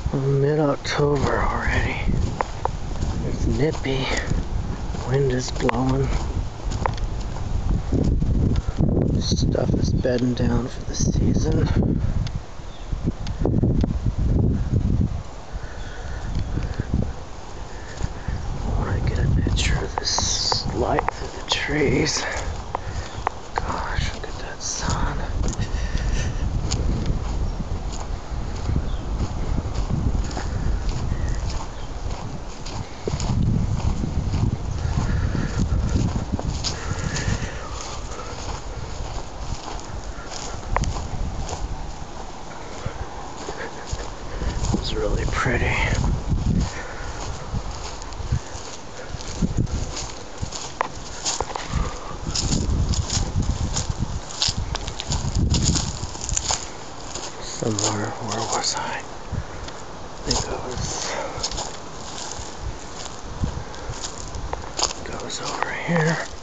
Mid-October already. It's nippy. Wind is blowing. Stuff is bedding down for the season. I want to get a picture of this light through the trees. Gosh, look at that sun. It's really pretty. Somewhere, where was I? I think it goes over here.